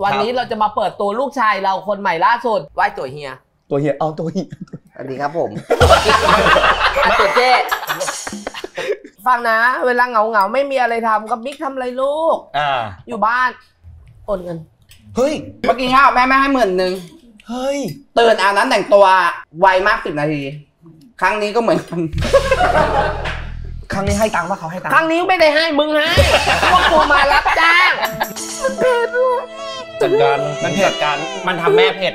วันนี้เราจะมาเปิดตัวลูกชายเราคนใหม่ล่าสุดไหว้ตัวเฮียเอาตัวเฮียสวัสดีครับผมตัวเจ๊ฟังนะเวลาเหงาไม่มีอะไรทำก็บิ๊กทำอะไรลูกอยู่บ้านโอนเงินเฮ้ยเมื่อกี้ข้าวแม่ให้10,000 เฮ้ยตื่นอาบน้ำแต่งตัวไวมาก10 นาทีครั้งนี้ก็เหมือนกันครั้งนี้ให้ตังค์ว่าเขาให้ตังค์ครั้งนี้ไม่ได้ให้มึงให้พวกกูมารับจ้างจัดการมันเผ็ดการมันทำแม่เผ็ด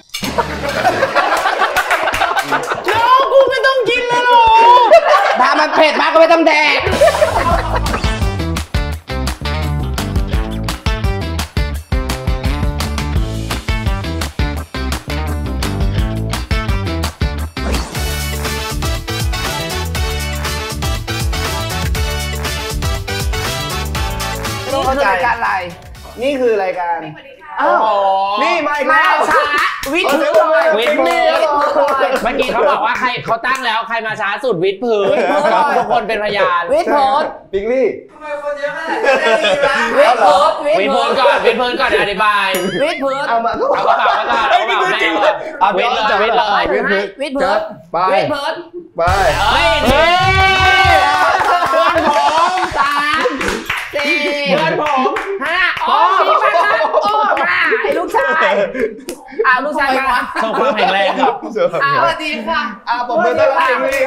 น้องกูไม่ต้องกินเลยหรอถ้ามันเผ็ดมากก็ไม่ต้องแดกนี่คือรายการอะไรนี่คือรายการนี่มาอีกแล้วช้าวิทย์พื้นเมื่อกี้เขาบอกว่าใครเขาตั้งแล้วใครมาช้าสุดวิทย์พื้นทุกคนเป็นพยานวิทย์พื้นปิงลี่ทำไมคนเยอะขนาดนี้วิทย์พื้นก่อนอธิบายวิทย์พื้นเอากระเป๋ามาก่อนวิทย์เลยวิทย์เลยวิทย์พื้นไปวิทย์พื้นไปเฮ้ยเพื่อนผม3 4เพื่อนผม5โอ้มีมาครับโอ้มาไอ้ลูกชายลูกชายมาส่งความแข็งแรงครับสวัสดีค่ะผมเป็นต้นไม้พี่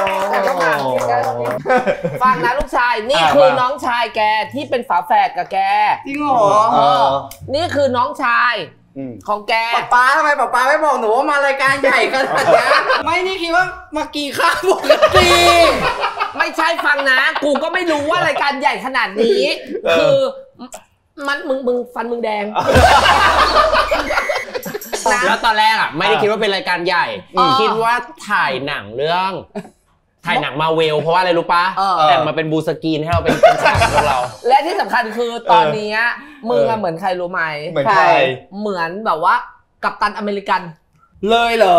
ฟังนะลูกชายนี่คือน้องชายแกที่เป็นฝาแฝดกับแกจริงเหรอนี่คือน้องชายของแกป๊าทำไมป๊าไม่บอกหนูว่ามารายการใหญ่ขนาดนี้ไม่นี่คิดว่ามากี่ข้าวปกติไม่ใช่ฟังนะกูก็ไม่รู้ว่ารายการใหญ่ขนาดนี้คือมันมึงฟันมึงแดงแล้วตอนแรกอ่ะไม่ได้คิดว่าเป็นรายการใหญ่คิดว่าถ่ายหนังเรื่องถ่ายหนังมาเวลเพราะว่าอะไรรู้ปะแต่งมาเป็นบูสกรีนให้เราเป็นฉากของเราและที่สำคัญคือตอนนี้มึงเหมือนใครรู้ไหมเหมือนใครเหมือนแบบว่ากัปตันอเมริกันเลยเหรอ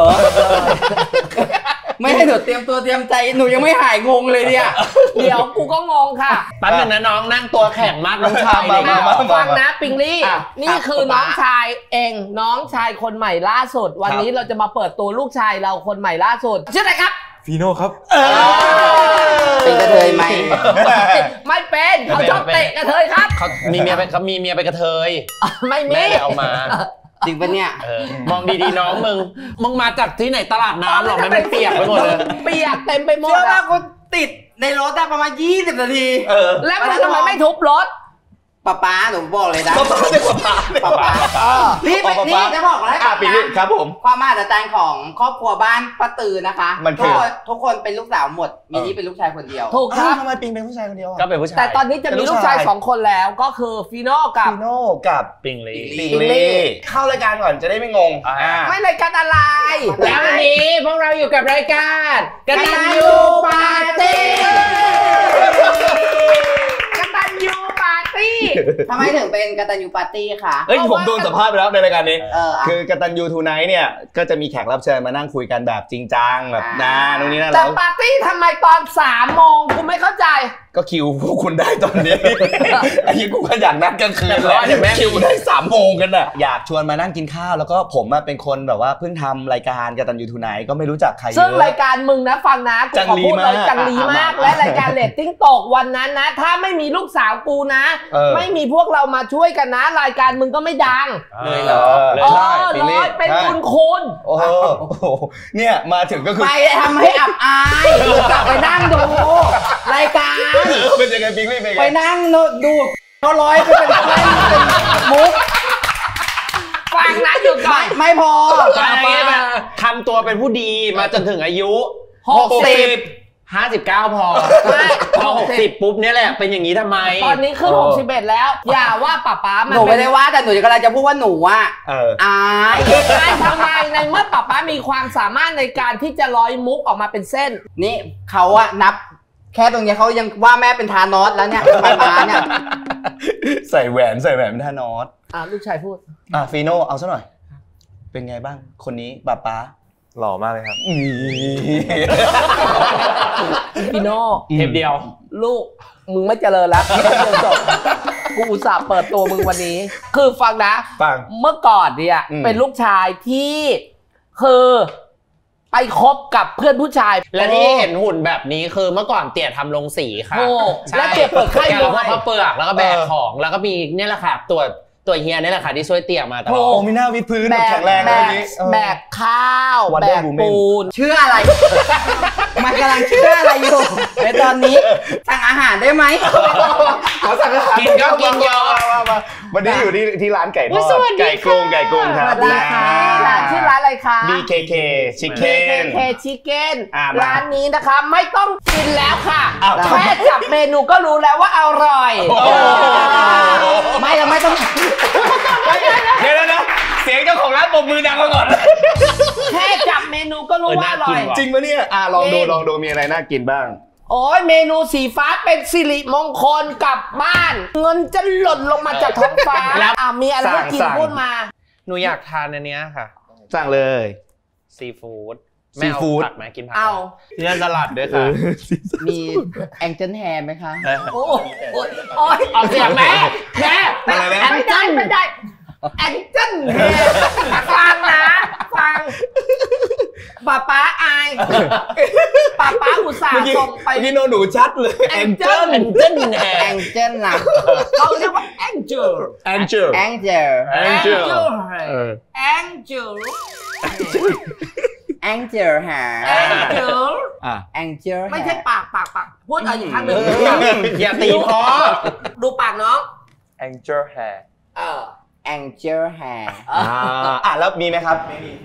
ไม่ให้หนูเตรียมตัวเตรียมใจหนูยังไม่หายงงเลยเนี่ยเดี๋ยวกูก็งงค่ะแป๊บนึงนะน้องนั่งตัวแข็งมากน้องชายฟังนะปิงลี่นี่คือน้องชายเองน้องชายคนใหม่ล่าสุดวันนี้เราจะมาเปิดตัวลูกชายเราคนใหม่ล่าสุดชื่ออะไรครับฟีโน่ครับเป็นกระเทยไหมไม่เป็นเขาชอบเตะกระเทยครับเขามีเมียไปกระเทยไม่มีแม่เอามาจริงปะเนี่ยมองดีๆน้องมึงมาจากที่ไหนตลาดน้ำหรอไม่เปียกไปหมดเลยเปียกเต็มไปหมดเชื่อว่ากูติดในรถได้ประมาณ20 นาทีแล้วมันทำไมไม่ทุบรถป๊าหนูบอกเลยนะป๊านี่จะบอกแล้วปีนี้ครับผมความมหัศจรรย์ของครอบครัวบ้านป้าตือนะคะทุกคนเป็นลูกสาวหมดมีนี่เป็นลูกชายคนเดียวถูกครับทำไมปิงเป็นผู้ชายคนเดียวก็เป็นผู้ชายแต่ตอนนี้จะมีลูกชาย2 คนแล้วก็คือฟีโน่กับปิงลี่เข้ารายการก่อนจะได้ไม่งงไม่รายการอะไรแล้ววันนี้พวกเราอยู่กับรายการกตัญญูปาร์ตี้ทำไมถึงเป็นกตัญญูปาร์ตี้คะผมโดนสัมภาษณ์ไปแล้วในรายการนี้คือกตัญญูทูไนท์เนี่ยก็จะมีแขกรับเชิญมานั่งคุยกันแบบจริงจังแบบนู่นนี่นั่นแต่ปาร์ตี้ทำไมตอน3 โมงกูไม่เข้าใจก็คิวพวกคุณได้ตอนนี้ไอ้ยี่กูก็อยากนัดกลางคืนแล้วเดี๋ยวแม่คิวได้3 โมงกันน่ะอยากชวนมานั่งกินข้าวแล้วก็ผมเป็นคนแบบว่าเพิ่งทำรายการกตัญญูทูไนท์ก็ไม่รู้จักใครซึ่งรายการมึงนะฟังนะกูขอพูดเลยจังลีมากและรายการเรตติ้งตกวันนั้นนะถ้าไม่มีลูกสาวกูนะไม่มีพวกเรามาช่วยกันนะรายการมึงก็ไม่ดังเลยเหรอร้อยเป็นคุณโอ้โหเนี่ยมาถึงก็คือไปทำให้อับอายกลับไปนั่งดูรายการเป็นยังไงปิงลี่ไปนั่งดูเขาร้อยไปเป็นมุกฟังนะอยู่ก่อนไม่พอทำตัวเป็นผู้ดีมาจนถึงอายุ59พอ60ปุ๊บเนี่ยแหละเป็นอย่างนี้ทำไมตอนนี้ขึ้น61แล้วอย่าว่าป๊าหนูไม่ได้ว่าแต่หนูกำลังจะพูดว่าหนูอายทำไมในเมื่อป๊ามีความสามารถในการที่จะร้อยมุกออกมาเป็นเส้นนี่เขานับแค่ตรงนี้เขายังว่าแม่เป็นทานอสแล้วเนี่ยป๊าเนี่ยใส่แหวนเป็นทานอสลูกชายพูดฟีโน่เอาซะหน่อยเป็นไงบ้างคนนี้ป๊าหล่อมากเลยครับฟีโน่เทปเดียวลูกมึงไม่เจริญแล้วจบกูอุตส่าห์เปิดตัวมึงวันนี้ คือฟังนะฟังเมื่อก่อนเนี่ยเป็นลูกชายที่คือไปคบกับเพื่อนผู้ชายและที่เห็นหุ่นแบบนี้คือเมื่อก่อนเตี่ยทำลงสีค่ะโอ้และเก็บเปลือกไข่แกด้พววย กข้าวเปลือกแล้วก็แบกของแล้วก็มีเนี่ยแหละค่ะตัวเฮียนี่แหละค่ะที่ช่วยเตี่ยมาตลอโอ้ดมีหน้าวิดพื้นแบกแข็งแรงแบเลยกนี้แบกข้าวแบ Wonder ก Woman ปูนเชื่ออะไร มันกำลังเชื่ออะไรอยู่ในตอนนี้สั่งอาหารได้ไหมขอสั่งอาหารกินก็กินเยอะมาวันนี้อยู่ที่ร้านไก่ทอดสวัสดีไก่โกงค่ะไก่โกงครับสวัสดีค่ะชื่อร้านอะไรคะ BKK Chicken BKK Chicken มาร้านนี้นะคะไม่ต้องกินแล้วค่ะอ้าวแค่จับเมนูก็รู้แล้วว่าอร่อยโอ้ไม่เราไม่ต้องเดี๋ยวนะเสียงเจ้าของร้านปรบมือดังมาก่อนแค่จับเมนูก็รู้ว่าอร่อยจริงปะเนี่ยลองดูมีอะไรน่ากินบ้างโอ้ยเมนูสีฟ้าเป็นสิริมงคลกลับบ้าน เงินจะหล่นลงมาจากท้องฟ้าแล้วมีอะไรให้กินสั่งพูดมาหนูอยากทานอันเนี้ยค่ะสั่งเลยซีฟู้ดซีฟู้ดผักไหมกินผักเอาเนื้อสลัดด้วยค่ะมีแองเจิลแฮร์ไหมคะโอ้ยโอ้ยออกเสียงแม่อะไรนะไม่ได้แองเจิลฟังนะฟังป๊าอายป๊าอุตส่าห์ส่งไปเมื่อกี้โนหนูชัดเลยแองเจิลเป็นเจ้นแหแองเจิลนะเขาเรียกว่าแองเจิล Angel แองเจิล Angel แองเจิลแองเจิลแฮร์แองเจิลแองเจิลไม่ใช่ปากพูดเอาอีกครั้งหนึ่งอย่าตีคอดูปากน้อง Angel hair แองเจิลแฮร์แล้วมีไหมครับไม่มี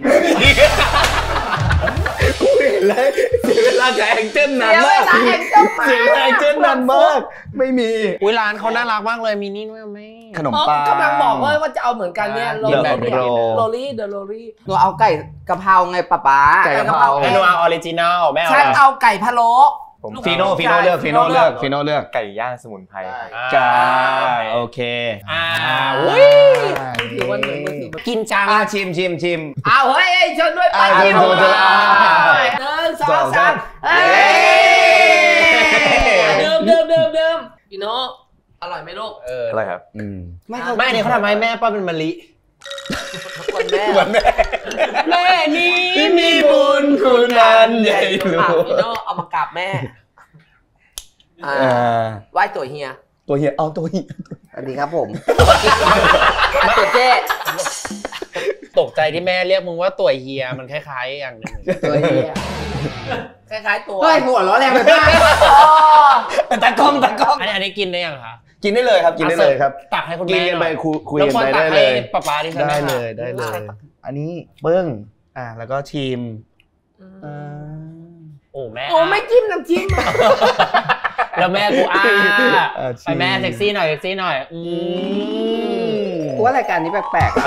กูเห็นเลยเสียเวลากับแองเจิลนานมากเสียเวลาแองเจิลนานมากไม่มีอุ้ยร้านเขาน่ารักมากเลยมีนี่ด้วยไหมขนมปังกำลังบอกว่าจะเอาเหมือนกันเนี่ยกินแบบนี้โรลี่เดอะโรลี่หนูเอาไก่กะเพราไงป๊าไก่กะเพราเมนูออริจินัลแม่เอาฉันอะไรเอาไก่พะโล้ฟีโน่เลือกฟีโน่เลือกไก่ย่างสมุนไพรจ้าโอเคอุ้ยถือว่าหนึ่งมือถือกินจังชิมเอาเฮ้ยชนด้วยไปที่ชนด้วยหนึ่งสองสามเฮ้ยเดิมพี่โน้อร่อยไหมลูกอะไรครับๆไม่แม่เนี่ยเขาทำให้แม่ป้าเป็นมะลิคนแม่เหมือนแม่แม่นี่มีบุญคุณอันใหญ่หลวงพี่โน้เอามากราบแม่ไหว้ตัวเฮียตัวเฮียเอาตัวเฮียสวัสดีครับผมตัวเจ๊ตกใจที่แม่เรียกมึงว่าตัวเฮียมันคล้ายๆอย่างหนึงตัวเฮียคล้ายๆตัวเฮ้ยหัวล้อแรงไปบ้างตะกล้องอันนี้กินได้ยังคะกินได้เลยครับกินได้เลยครับตักให้คุณกินแม่กันหไปน่อยคุยกันไปได้แล้วคนตักเลยให้ป๊าๆดิฉันได้นะคะเลยอันนี้เปิ้งแล้วก็ชิมโอ้แม่โอ้ไม่จิ้มน้ำจิ้มแล้วแม่กูชิไปแม่เซ็กซี่หน่อยกูว่ารายการนี้แปลกๆอะ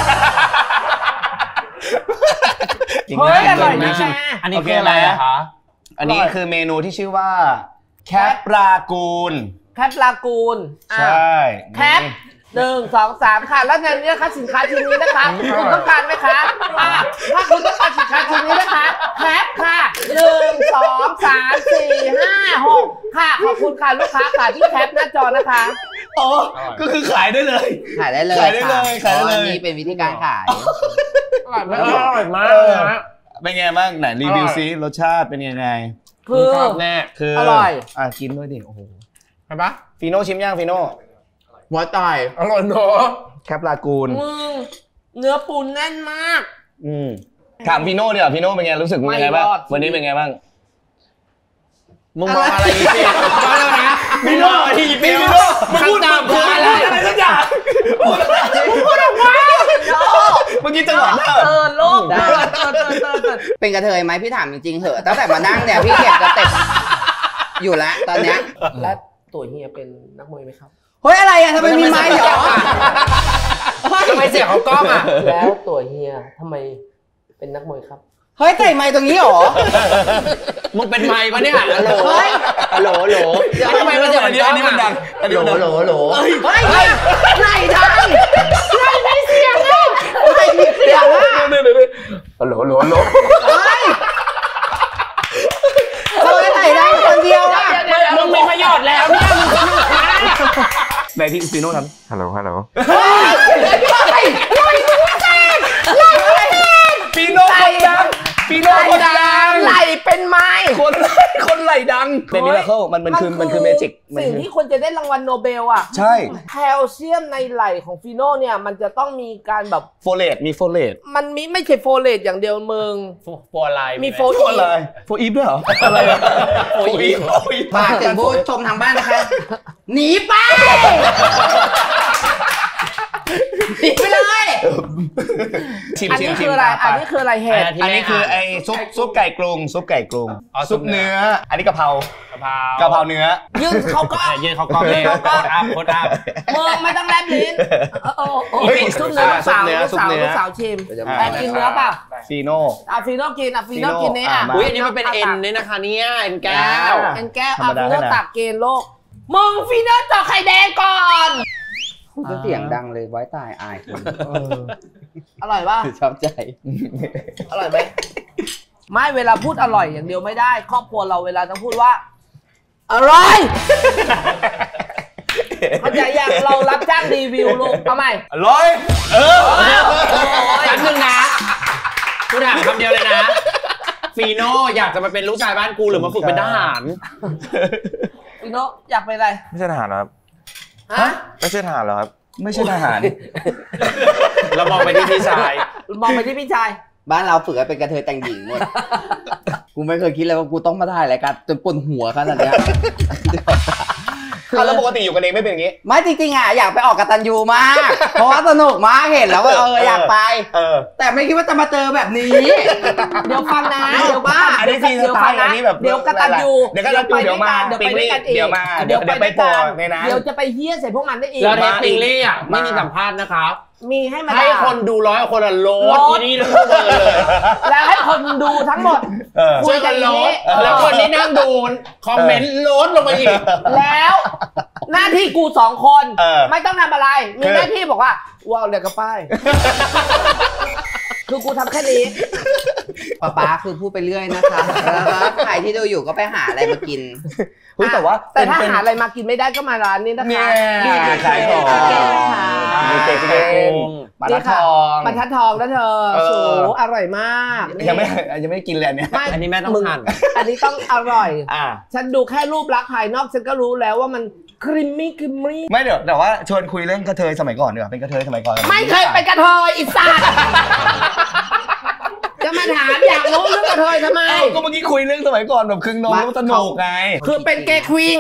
เฮ้ยอร่อยนะอันนี้คืออะไรอะคะอันนี้คือเมนูที่ชื่อว่าแคปปลากูลแคปลากูลใช่แคป1 2 3ค่ะแล้วเงินนี้นะคะสินค้าชิ้นนี้นะคะคุณต้องการไหมคะถ้าคุณต้องการสินค้าชิ้นนี้นะคะแคปค่ะ1 2 3 4 5 6ค่ะขอบคุณค่ะลูกค้าค่ะที่แคปหน้าจอนะคะโอ้ก็คือขายได้เลยขายได้เลยขายได้เลยค่ะขายได้เลยพระอันนี้เป็นวิธีการขายอร่อยมากนะเป็นไงบ้างไหนรีวิวซิรสชาติเป็นยังไงคือแน่คืออร่อยกินด้วยดิโอ้โหใช่ปะฟีโน่ชิมย่างฟีโน่หัวต่อยอร่อยเนาะแคปปลากูลมึงเนื้อปูนแน่นมากถามฟีโน่ดีกว่าฟีโน่เป็นไงรู้สึกเป็นไงบ้างไม่รอดวันนี้เป็นไงบ้างมึงมองอะไรอีกทีมาแล้วนะฟีโน่ฟีโน่มึงพูดคืออะไรสักอย่างพูดออกมาเมื่อกี้จังหวะหน้าโลกเติร์เป็นกระเทยไหมพี่ถามจริงๆเหอะตั้งแต่มานั่งเนี่ยพี่เก็บสเต็ปอยู่แล้วตอนเนี้ยและตัวเฮียเป็นนักมวยไหมครับเฮ้ยอะไรอ่ะทำไมมีไม้เหรอทำไมเสียงเขากล้องอ่ะแล้วตัวเฮียทำไมเป็นนักมวยครับเฮ้ยใส่ไม้ตรงนี้เหรอมึงเป็นไมค์ปะเนี่ยฮัลโหลเฮ้ยฮัลโหลเดี๋ยวทำไมมันเสียงมันกล้องอ่ะอันนี้มันดังโหลเฮ้ยไหนทันไม่มีเสียงอ่ะฮัลโหลเฮ้ยทำไมไหนได้คนเดียวอ่ะมึงมีประโยชน์แล้วเนี่ยมึงสนุกมากไหนที่ฟีโน่ทำฮัลโหลฮัลโหลฟีโน่คนดังฟีโน่คนดังไหลเป็นไม้คนไหลดังเป็นมิราเคิลมันคือเมจิกสิ่งที่คนจะได้รางวัลโนเบลอ่ะใช่แคลเซียมในไหลของฟีโน่เนี่ยมันจะต้องมีการแบบโฟเลตมีโฟเลตมันไม่ใช่โฟเลตอย่างเดียวมึงโฟไลน์มีโฟโฟอะไรโฟอีฟด้วยเหรออะไรอะโฟอีฟฝากถึงผู้ชมทางบ้านนะคะหนีไปหนีไปเลยชิมอันนี้คืออะไรอันนี้คืออะไรเห็ดอันนี้คือไอ้ซุปไก่กรุงซุปเนื้ออันนี้กะเพรากะเพราเนื้อยื่นเขาก็ยืนเขากล้องเลยโคตรอัพมึงไม่ต้องแลบลิ้นซุปเนื้อลูกสาวชิมแอบกินเนื้อป่ะฟีโน่ฟีโน่กินฟีโน่กินเนี่ยอุ้ยอันนี้มันเป็นเอ็นนี่นะคะเนี่ยเอ็นแก้วเอ็นแก้วฟีโน่ตักเกณฑ์โลกมึงฟีโน่ต่อไข่แดงก่อนพูดเสียงดังเลยไว้ตายอายคนอร่อยป่ะชอบใจอร่อยไหมไม่เวลาพูดอร่อยอย่างเดียวไม่ได้ครอบครัวเราเวลาต้องพูดว่าอร่อยเข้าใจยังเรารับจ้างรีวิวลูกเอาใหม่อร่อยแป๊บนึงนะกูถามคำเดียวเลยนะฟีโน่อยากจะมาเป็นลูกชายบ้านกูหรือมาฝึกเป็นทหารฟีโน่อยากเป็นอะไรไม่ใช่ทหารหรอครับฮะไม่ใช่ทหารหรอครับไม่ใช่ทหารเรามองไปที่พี่ชายมองไปที่พี่ชายบ้านเราฝึกให้เป็นกระเทยแต่งหญิงหมด กูไม่เคยคิดเลยว่ากูต้องมาถ่ายรายการจนปวดหัวขนาดเนี้ยแล้วปกติอยู่กันเองไม่เป็นอย่างนี้ไม่จริงๆอ่ะอยากไปออกกตัญญูมาก เพราะว่าสนุกมากเห็นแล้วว่าอยากไปแต่ไม่คิดว่าจะมาเจอแบบนี้เดี๋ยวฟังนะเดี๋ยวบ้าอันนี้ฟรีสไตล์อันนี้แบบเดี๋ยวกตัญญูเดี๋ยวมาปิงลี่เดี๋ยวมาเดี๋ยวไปโผล่ในนั้นเดี๋ยวจะไปเฮี้ยใส่พวกมันได้อีกแล้วเทปปิงลี่อ่ะไม่มีสัมภาษณ์นะครับมีให้มาให้คนดู100 คนโหลดที่นี่ทั้งหมดเลยแล้วให้คนดูทั้งหมดช่วยกันโหลดแล้วคนที่นั่งดูคอมเมนต์โหลดลงมาอีกแล้วหน้าที่กู2 คนไม่ต้องทำอะไรมีหน้าที่บอกว่าว้าวเดี๋ยวก็ป้ายคือกูทำแค่นี้ป๊าคือพูดไปเรื่อยนะคะแล้วใครที่ดูอยู่ก็ไปหาอะไรมากินแต่ถ้าหาอะไรมากินไม่ได้ก็มาร้านนี้นะคะนี่ขายของมีเค้กปลาทัดทองปลาทัดทองนะเธอโอ้อร่อยมากยังไม่กินเลยเนี่ยอันนี้แม่ต้องหั่นอันนี้ต้องอร่อยฉันดูแค่รูปลักษณ์ภายนอกฉันก็รู้แล้วว่ามันครีมมี่ไม่เดี๋ยวแต่ว่าชวนคุยเรื่องกระเทยสมัยก่อนเดี๋ยวเป็นกระเทยสมัยก่อนไม่เคยเป็นกระเทยอีสัตว์จะมาถามอยากรู้เรื่องกระเทยทำไมก็เมื่อกี้คุยเรื่องสมัยก่อนแบบครึ่งนมแล้วสนุกไงคือเป็นเกย์ควีน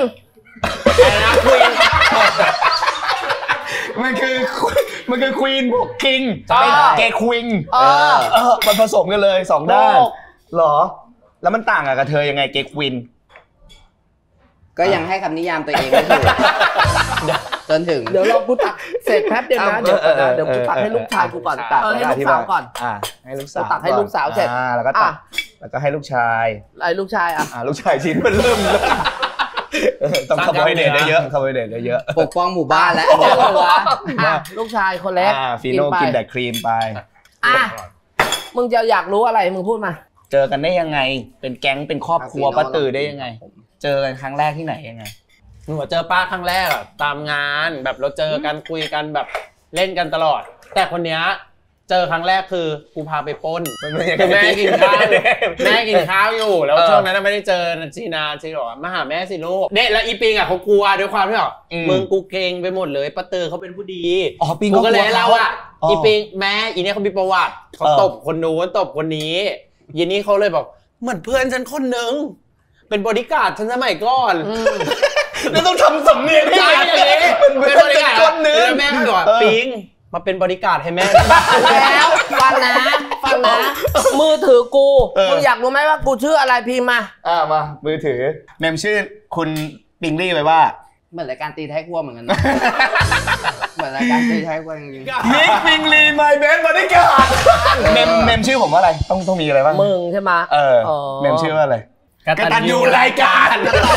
มันคือควีนบวกคิงเกย์ควีนมันผสมกันเลย2 ด้านหรอแล้วมันต่างกับกระเทยยังไงเกย์ควีนก็ยังให้คำนิยามตัวเองไม่ถูกจนถึงเดี๋ยวเรากูตักเสร็จแป๊บเดียวนะเดี๋ยวกูตักให้ลูกชายกูก่อนให้ลูกสาวก่อนให้ลูกสาวตักให้ลูกสาวเสร็จแล้วก็ให้ลูกชายลูกชายลูกชายชิ้นมันเริ่มต้องคาร์โบไฮเดรตเยอะปกป้องหมู่บ้านแล้วลูกชายคนเล็กฟีโน่กินแต่ครีมไปมึงจะอยากรู้อะไรมึงพูดมาเจอกันได้ยังไงเป็นแก๊งเป็นครอบครัวป้าตือได้ยังไงเจอกันครั้งแรกที่ไหนยังไงหนูเจอป้าครั้งแรกอะตามงานแบบเราเจอกันคุยกันแบบเล่นกันตลอดแต่คนเนี้ยเจอครั้งแรกคือกูพาไปปล้นคือแม่กินข้าวอยู่แล้วช่วงนั้นไม่ได้เจอชีนาชีบอกมาหาแม่สิลูกเนี่ยแล้วอีปิงอะเขากลัวด้วยความที่แบบมึงกูเกรงไปหมดเลยป้าเตอเขาเป็นผู้ดีปิงก็เลยเราอะอีปิงแม่อีเนี่ยเขามีประวัติเขาตบคนนู้นตบคนนี้ยีนี้เขาเลยบอกเหมือนเพื่อนฉันคนนึงเป็นบริการฉันสมัยก่อนแล้วต้องทำสำเนียงให้เป็นบริการคนนึงแม่ก็บอกปิงมาเป็นบริการให้แม่แล้วฟังนะมือถือกูมึงอยากรู้ไหมว่ากูชื่ออะไรพิมพ์มามามือถือเมมชื่อคุณปิงลี่ไว้ว่าเหมือนรายการตีไทยครัวเหมือนกันเหมือนรายการตีไทยครัวจริงๆมิกปิงลี่ไมเบนบริการเมมชื่อผมว่าอะไรต้องมีอะไรบ้างมึงใช่ไหมเมมชื่อว่าอะไรกตัญญูรายการ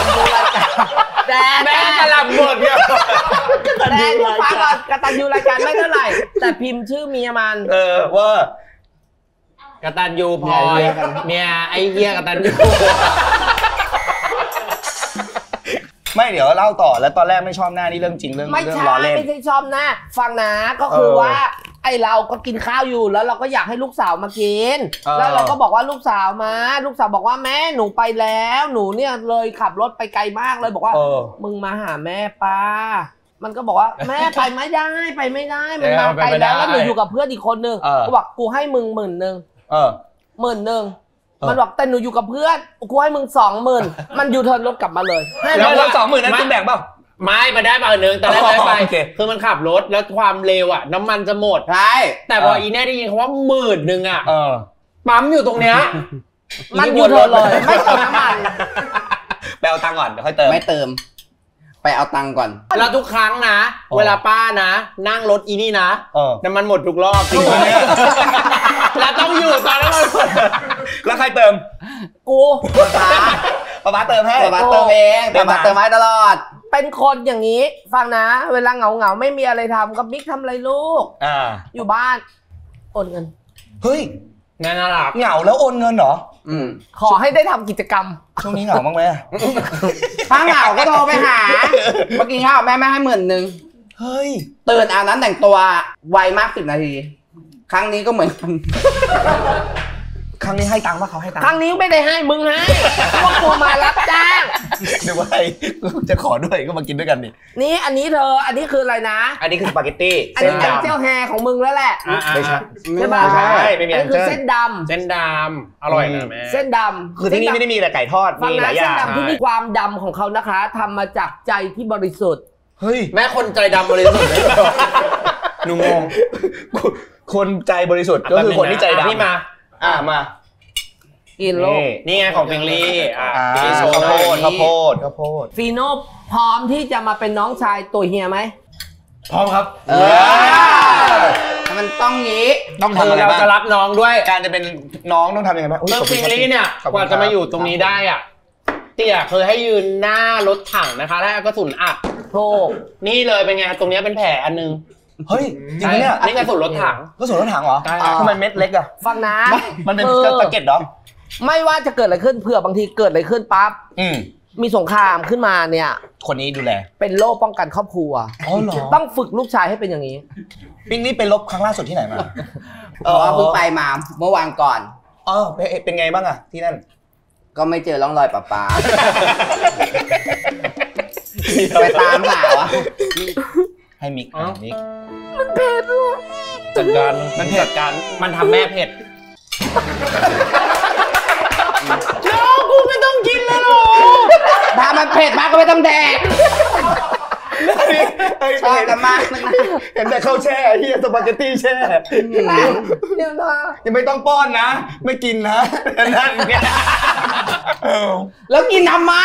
แม่กระลำหมดเนี่ยแต่ฟังก่อนกตัญญูรายการไม่เท่าไหร่แต่พิมพ์ชื่อเมียมันว่ากตัญญูพลอยเมียไอ้เหี้ยกตัญญูไม่เดี๋ยวเล่าต่อแล้วตอนแรกไม่ชอบหน้านี่เรื่องจริงเรื่องล้อเล่นไม่ใช่ชอบหน้าฟังนะก็คือว่าไอเราก็กินข้าวอยู่แล้วเราก็อยากให้ลูกสาวมากินแล้วเราก็บอกว่าลูกสาวมาลูกสาวบอกว่าแม่หนูไปแล้วหนูเนี่ยเลยขับรถไปไกลมากเลยบอกว่ามึงมาหาแม่ป้ามันก็บอกว่าแม่ไปไม่ได้มันมาไกลแล้วหนูอยู่กับเพื่อนอีกคนนึงก็บอกกูให้มึง10,000 10,000มันบอกแต่หนูอยู่กับเพื่อนกูให้มึง20,000มันยูเทิร์นรถกลับมาเลยแล้ว20,000นั้นคุณแบ่งเปล่าไม่มาได้มา1แต่แรกไม่ไปคือมันขับรถแล้วความเร็วอ่ะน้ำมันจะหมดใช่แต่พออีแน่ได้ยินคำว่า10,000อ่ะปั๊มอยู่ตรงเนี้ยมันยูเทิร์นเลยไม่เติมน้ำมันไปเอาตังค์ก่อนเดี๋ยวค่อยเติมไม่เติมไปเอาตังค์ก่อนแล้วทุกครั้งนะเวลาป้านะนั่งรถอีนี่นะน้ำมันหมดทุกรอบจริงไหมแล้วต้องอยู่ตอนนั้นแล้วใครเติมกูป๊าเติมให้ป๊าเติมเองป๊าเติมให้ตลอดเป็นคนอย่างนี้ฟังนะเวลาเหงาไม่มีอะไรทำกับบิ๊กทำอะไรลูกอยู่บ้านโอนเงินเฮ้ยน่ารักเหงาแล้วโอนเงินเหรอขอให้ได้ทำกิจกรรมช่วงนี้เหงาบ้างไหมถ้าเหงาก็โทรไปหาเมื่อกี้ข้าวแม่ให้10,000 เฮ้ยตื่นอาบน้ำแต่งตัวไวมาก10 นาทีครั้งนี้ก็เหมือนกันครั้งนี้ให้ตังค์ว่าเขาให้ตังค์ครั้งนี้ไม่ได้ให้มึงให้พวกกูมารับจ้างเดี๋ยวว่าจะขอด้วยก็มากินด้วยกันนี่อันนี้เธออันนี้คืออะไรนะอันนี้คือสปาเกตตี้อันนี้เจ้าแฮของมึงแล้วแหละไม่ใช่ไม่มีอันนี้คือเส้นดำอร่อยนะแม่เส้นดำคือที่นี่ไม่ได้มีแต่ไก่ทอดมีหลายอย่างเส้นดำที่มีความดำของเขานะคะทำมาจากใจที่บริสุทธิ์เฮ้ยแม่คนใจดำบริสุทธิ์หนูงงคนใจบริสุทธิ์ก็คือคนที่ใจดำพี่มามากินโลกนี่ไงของเบงลี่ข้าวโพดฟีโน่พร้อมที่จะมาเป็นน้องชายตัวเฮียไหมพร้อมครับมันต้องงี้ต้องทำอะไรบ้างเราจะรับน้องด้วยการจะเป็นน้องต้องทำยังไงบ้างเบงลี่เนี่ยกว่าจะมาอยู่ตรงนี้ได้อ่ะเตี่ยเคยให้ยืนหน้ารถถังนะคะแล้วก็สุนอัดโธ่นี่เลยเป็นไงตรงนี้เป็นแผลอันนึงเฮ้ยจริงไหมเนี่ยนี่กระสุนรถถังเหรอทำไมเม็ดเล็กอ่ะฟังนะมันเป็นสเก็ตเหรอไม่ว่าจะเกิดอะไรขึ้นเผื่อบางทีเกิดอะไรขึ้นปั๊บมีสงครามขึ้นมาเนี่ยคนนี้ดูแลเป็นโล่ป้องกันครอบครัวต้องฝึกลูกชายให้เป็นอย่างนี้ปิ๊งนี่ไปลบครั้งล่าสุดที่ไหนมาเพิ่งไปมาเมื่อวานก่อนเป็นไงบ้างอะที่นั่นก็ไม่เจอร่องรอยป้าไปตามหาวะให้มิกมันเผ็ดจัดการมันทำแม่เผ็ดน้องกูไม่ต้องกินแล้วหรอถ้ามันเผ็ดมากก็ไม่ต้องแดกชอบกันมากเห็นแต่ข้าวแช่เฮียสปาเกตตี้แช่เดี๋ยวนะยังไม่ต้องป้อนนะไม่กินนะนั่นไงแล้วกินทำไม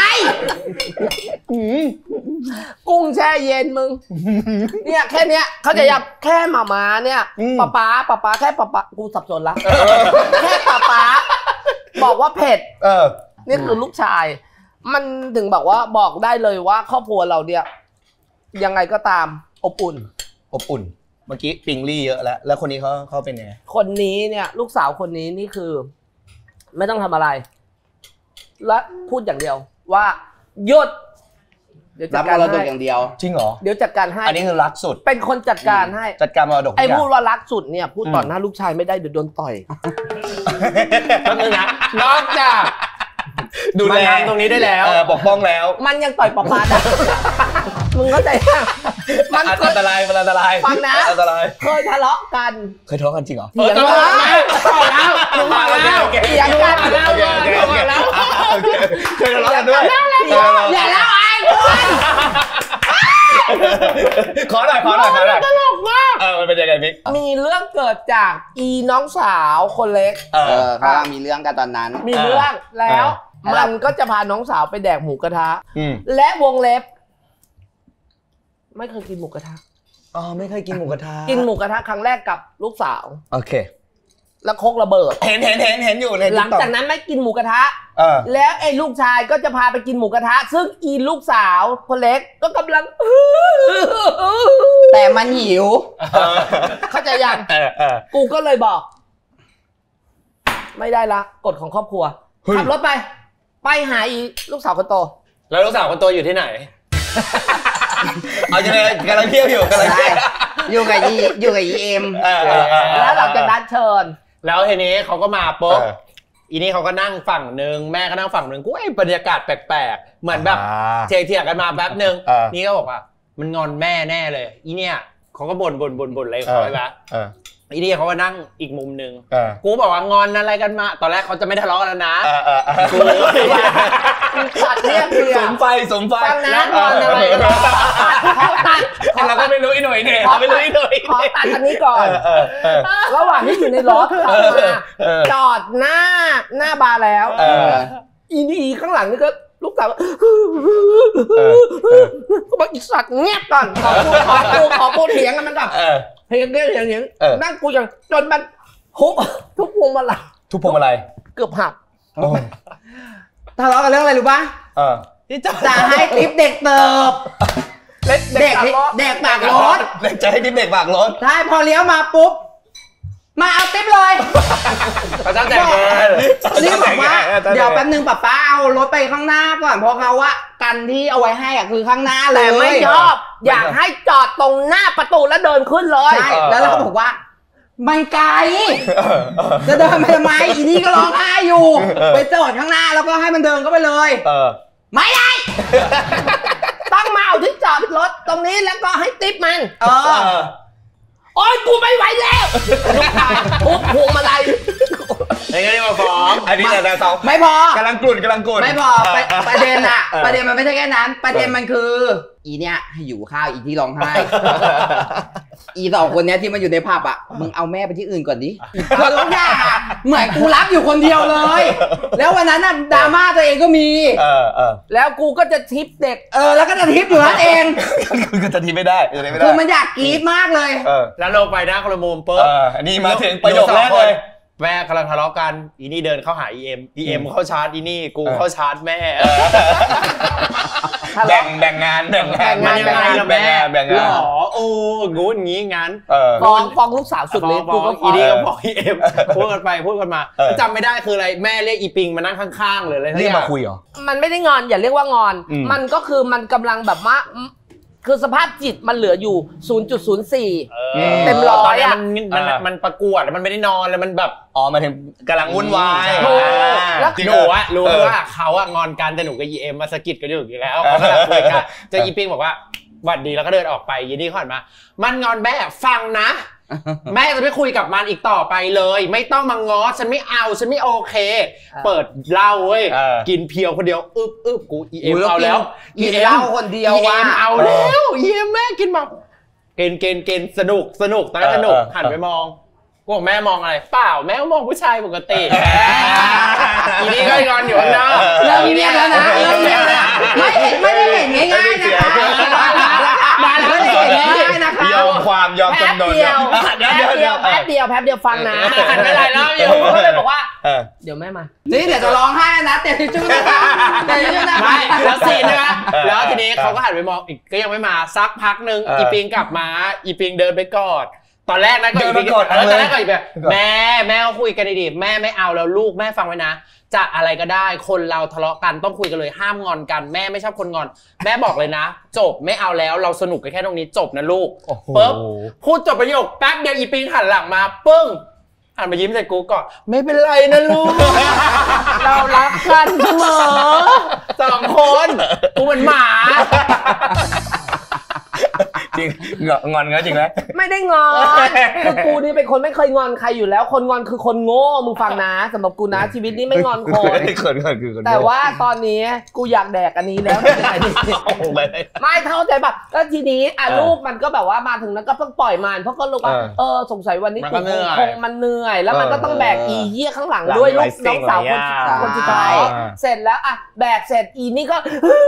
กุ้งแช่เย็นมึงเนี่ยแค่เนี้ยเขาจะยับแค่หมาเนี่ยป๊าแค่ป๊ากูสับสนละแค่ป๊าบอกว่าเผ็ดนี่คือลูกชายมันถึงบอกได้เลยว่าครอบครัวเราเนี่ยยังไงก็ตามอบอุ่นเมื่อกี้ปิงลี่เยอะแล้วคนนี้เขาเป็นไงคนนี้เนี่ยลูกสาวคนนี้นี่คือไม่ต้องทำอะไรและพูดอย่างเดียวว่าหยุดเดี๋ยวจัดการให้อย่างเดียวจริงเหรอเดี๋ยวจัดการให้อันนี้คือรักสุดเป็นคนจัดการให้จัดการมรดกไอ้พูดว่ารักสุดเนี่ยพูดต่อหน้าลูกชายไม่ได้เดี๋ยวโดนต่อยนะนอกจากดูแลตรงนี้ได้แล้วปกป้องแล้วมันยังต่อยป๊าได้มึงเข้าใจป่ะมันอันตรายฟังนะอันตรายเคยทะเลาะกันจริงเหรอเถียงกันแล้วเถียงกันแล้วเคยทะเลาะกันด้วยอย่าแล้วไอ้ขอหน่อยตลกมากมันเป็นยังไงมิกมีเรื่องเกิดจากน้องสาวคนเล็กเขามีเรื่องกันตอนนั้นมีเรื่องแล้วมันก็จะพาน้องสาวไปแดกหมูกระทะและวงเล็บไม่เคยกินหมูกระทะไม่เคยกินหมูกระทะครั้งแรกกับลูกสาวโอเคแล้วคกระเบิดเห็นอยู่หลังจากนั้นไม่กินหมูกระทะแล้วไอ้ลูกชายก็จะพาไปกินหมูกระทะซึ่งลูกสาวคนเล็กก็กำลังแต่มันหิวเข้าใจยังกูก็เลยบอกไม่ได้ละกฎของครอบครัวขับรถไปหาลูกสาวคนโตแล้วลูกสาวคนโตอยู่ที่ไหนเอาจะไงกำลังเที่ยวอยู่กำลังเที่ยวอยู่กับEM แล้วหลังจากนั้นเชิญแล้วทีนี้เขาก็มาปุ๊บอีนี่เขาก็นั่งฝั่งหนึ่งแม่ก็นั่งฝั่งหนึ่งกูบรรยากาศแปลกๆเหมือนแบบเถียงกันมาแป๊บนึงนี่ก็บอกว่ามันงอนแม่แน่เลยอีเนี่ยเขาก็บ่นอะไรเขาไปละอีนี่เขาก็นั่งอีกมุมนึงกูบอกว่างอนอะไรกันมาตอนแรกเขาจะไม่ทะเลาะกันแล้วนะกูตัดเนี่ยสมไฟฟังนะงอนอะไรเขาตัดเราก็ไม่รู้อีหน่อยเนี่ยเราไม่รู้อีหน่อยขอตัดอันนี้ก่อนระหว่างที่อยู่ในรถขับมาจอดหน้าบาร์แล้วอีนี่ข้างหลังนี่ก็ลูกสาวก็บอกอีสัตว์เงียบก่อนขอพูดเถียงกันมันแบบเถียงนั่งกูจนมันทุกพวงมาลัยเกือบหักทะเลาะกันเรื่องอะไรรู้ป่ะที่จะให้ทิปเด็กเติบเด็กปากรถจะให้ทิปเด็กปากรถใช่พอเลี้ยวมาปุ๊บมาเอาติ๊บเลยเขาตั้งใจเงินนี่บอกว่าเดี๋ยวแป๊บนึงป้าเอารถไปข้างหน้าก่อนเพราะเขาว่ากันที่เอาไว้ให้คือข้างหน้าเลยแต่ไม่ชอบอยากให้จอดตรงหน้าประตูแล้วเดินขึ้นเลยใช่แล้วเราบอกว่าไม่ไกลจะเดินไปทำไมอีนี่ก็ร้องไห้อยู่ไปจอดข้างหน้าแล้วก็ให้มันเดินเข้าไปเลยไม่ได้ต้องมาเอาที่จอดรถตรงนี้แล้วก็ให้ติ๊บมันโอ๊ยกูไม่ไหวแล้วลูกชายปุ๊บพวงมาลัยไอ้นี่มาฟ้องอันนี้แต่สองไม่พอกำลังกลุ่นไม่พอประเด็นมันไม่ใช่แค่นั้นประเด็นมันคืออีเนี่ยให้อยู่ข้าวอีที่ร้องไห้อีสองคนเนี้ยที่มันอยู่ในผับอ่ะมึงเอาแม่ไปที่อื่นก่อนดิคือทุกอย่างอ่ะเหมือนกูรับอยู่คนเดียวเลยแล้ววันนั้นน่ะดราม่าตัวเองก็มีแล้วกูก็จะทิปเด็กแล้วก็จะทิปอยู่นั่นเองคือจะทิปไม่ได้คือมันอยากกรี๊ดมากเลยแล้วลงไปนะคนละมุมปุ๊บนี่มาถึงประโยคแรกเลยแม่กำลังทะเลาะกันอีนี่เดินเข้าหาEMเข้าชาร์จอีนี่กูเข้าชาร์จแม่แบ่งงานมันยังไงล่ะแม่หรอโอ้งูงี้งั้นฟ้องลูกสาวสุดเลยกูก็อีนี่ก็บอกEMพูดกันไปพูดกันมาจำไม่ได้คืออะไรแม่เรียกอีปิงมานั่งข้างๆเลยเรียกมาคุยเหรอมันไม่ได้งอนอย่าเรียกว่างอนมันก็คือมันกำลังแบบว่าคือสภาพจิตมันเหลืออยู่ 0.04 เต็มร้อยอ่ะมันประกวดมันไม่ได้นอนเลยมันแบบมาถึงกำลังวุ่นวายแล้วหนูอะรู้ว่าเขาอะงอนกันแต่หนูกับEMมาสะกิดกันอยู่แล้วเขาก็คุยกันเจออีปิงบอกว่าหวัดดีแล้วก็เดินออกไปยีนี่เขาหันมามันงอนแม่ฟังนะแม่จะไม่คุยกับมันอีกต่อไปเลยไม่ต้องมาง้อฉันไม่เอาฉันไม่โอเคเปิดเหล้าเว้ยกินเพียวคนเดียวอึบกูEMเอาแล้วกินเหล้าคนเดียวว่ะเอาแล้วEMแม่กินมาเกณฑ์สนุกตอนนั้นสนุกหันไปมองกูบอกแม่มองอะไรเปล่าแม่มองผู้ชายปกติอีนี่ก็งอนอยู่ข้างหน้าเริ่มเรียกแล้วนะไม่ได้เห็นง่ายๆนะคะมาแล้วไม่ได้เห็นง่ายๆนะคะยอมจำนวนแป๊บเดียวฟังนะไม่ไรแล้วอยู่ก็เลยบอกว่าเดี๋ยวแม่มานี่เดี๋ยวจะร้องไห้นะเตะทิชชู่นะคะไม่แล้วซีนใช่ไหมแล้วทีนี้เขาก็หันไปมองอีกก็ยังไม่มาสักพักนึงอีปิงกลับมาอีปิงเดินไปกอดตอนแรกนะก็อีกตอนแรกก็อีกแบบแม่ก็คุยกันดีๆแม่ไม่เอาแล้วลูกแม่ฟังไว้นะจะอะไรก็ได้คนเราทะเลาะกันต้องคุยกันเลยห้ามงอนกันแม่ไม่ชอบคนงอนแม่บอกเลยนะจบไม่เอาแล้วเราสนุกกันแค่ตรงนี้จบนะลูกปุ๊บพูดจบประโยคแป๊บเดียวอีปิงหันหลังมาปึ้งหันมายิ้มใส่กูก่อนไม่เป็นไรนะลูกเรารักกันเสมอ2 คนกูเหมือนหมาจริงงอนจริงไหมไม่ได้งอนคือกูนี่เป็นคนไม่เคยงอนใครอยู่แล้วคนงอนคือคนโง่มึงฟังนะสำหรับกูนะชีวิตนี้ไม่งอนคนแต่ว่าตอนนี้กูอยากแดกอันนี้แล้วไม่เข้าใจป่ะก็ทีนี้ลูกมันก็แบบว่ามาถึงนั้นก็ต้องปล่อยมันเพราะก็รู้ว่าสงสัยวันนี้กูคงมันเหนื่อยแล้วมันก็ต้องแบกอีเหี้ยข้างหลังด้วยลูกน้องสาวคนสุดท้ายเสร็จแล้วแบกเสร็จอีนี่ก็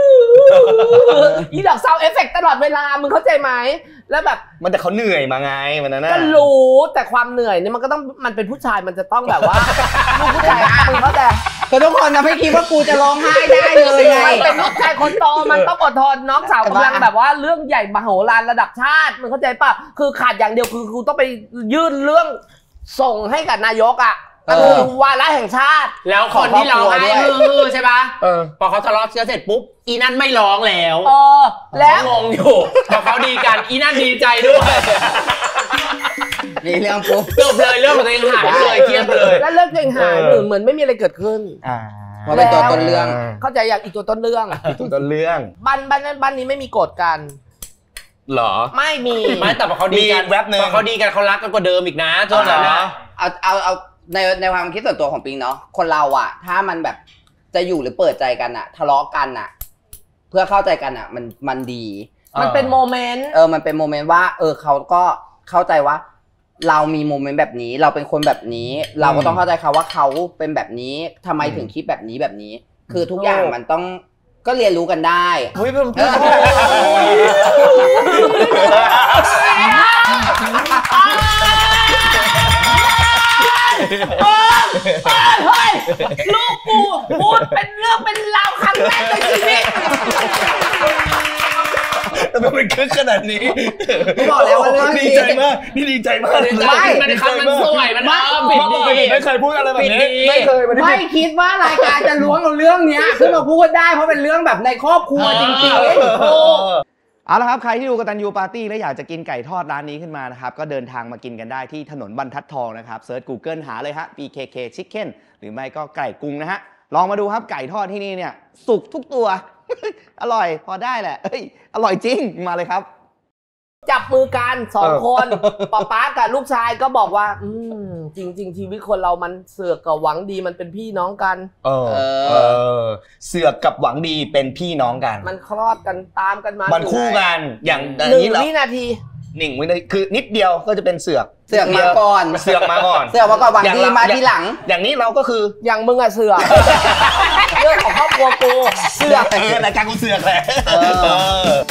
อีดอกซาวเอฟเฟกต์ตลอดเวลามึงเข้าใจไหมแล้วแบบมันแต่เขาเหนื่อยมาไงมันนั่นก็รู้แต่ความเหนื่อยเนี่ยมันก็ต้องมันเป็นผู้ชายมันจะต้องแบบว่าลูกผู้ชายมึงเข้าใจคือทุกคนนะไม่คิดว่ากูจะร้องไห้ได้เลยไงเป็นลูกชายคนโตมันต้องอดทนน้องสาวกำลังแบบว่าเรื่องใหญ่มโหฬารระดับชาติมึงเข้าใจป่ะคือขาดอย่างเดียวคือกูต้องไปยื่นเรื่องส่งให้กับนายกก็คือวาระแห่งชาติแล้วคนที่ร้องไห้ใช่ปะพอเขาทะเลาะเชื้อเสร็จปุ๊บอีนั่นไม่ร้องแล้วแล้วงงอยู่พอเขาดีกันอีนั่นดีใจด้วยมีเรื่องปุ๊บจบเลยเรื่องของตัวเองหายเลยเครียดเลยแล้วเรื่องตัวเองหายเหมือนไม่มีอะไรเกิดขึ้นพอเป็นตัวต้นเรื่องเข้าใจอย่างอีกตัวต้นเรื่องตัวต้นเรื่องบ้านนี้ไม่มีกฎกันหรอไม่มีไม่แต่พอเขาดีกันแวบนึงพอเขาดีกันเขารักกันกว่าเดิมอีกนะจนนั้นนะเอาในความคิดส่วนตัวของปิงเนาะคนเราอะถ้ามันแบบจะอยู่หรือเปิดใจกันอะทะเลาะกันอะเพื่อเข้าใจกันอะมันดีมันเป็นโมเมนต์มันเป็นโมเมนต์ว่าเขาก็เข้าใจว่าเรามีโมเมนต์แบบนี้เราเป็นคนแบบนี้เราก็ต้องเข้าใจเขาว่าเขาเป็นแบบนี้ทำไมถึงคิดแบบนี้คือทุกอย่างมันต้องก็เรียนรู้กันได้เฮ้ยเป็นเฮ้ยลูกกูพูดเป็นเรื่องเป็นราวครั้งแรกในชีวิตทำไมมันคึกขนาดนี้บอกแล้วว่าเรื่องดีใจมากนี่ดีใจมากมันคำมันสวยมันไม่เคยพูดอะไรแบบนี้ไม่คิดว่ารายการจะล้วงเอาเรื่องเนี้ยขึ้นมาพูดได้เพราะเป็นเรื่องแบบในครอบครัวจริงๆเอาละครับใครที่ดูกตัญญูปาร์ตี้และอยากจะกินไก่ทอดร้านนี้ขึ้นมานะครับก็เดินทางมากินกันได้ที่ถนนบรรทัดทองนะครับเซิร์ช Google หาเลยฮะ BKK Chicken หรือไม่ก็ไก่กรุงนะฮะลองมาดูครับไก่ทอดที่นี่เนี่ยสุกทุกตัว อร่อยพอได้แหละอร่อยจริงมาเลยครับจับมือกัน2 คนป๊ากับลูกชายก็บอกว่าจริงชีวิตคนเรามันเสือกกับหวังดีมันเป็นพี่น้องกันเสือกกับหวังดีเป็นพี่น้องกันมันคลอดกันตามกันมามันคู่กันอย่าง 1 วินาที 1 วินาทีคือนิดเดียวก็จะเป็นเสือกมาก่อนเสือกมาก่อนหวังดีมาทีหลังอย่างนี้เราก็คืออย่างมึงอะเสือกเรื่องของครอบครัวกูเสือกรายการกูเสือกแหละ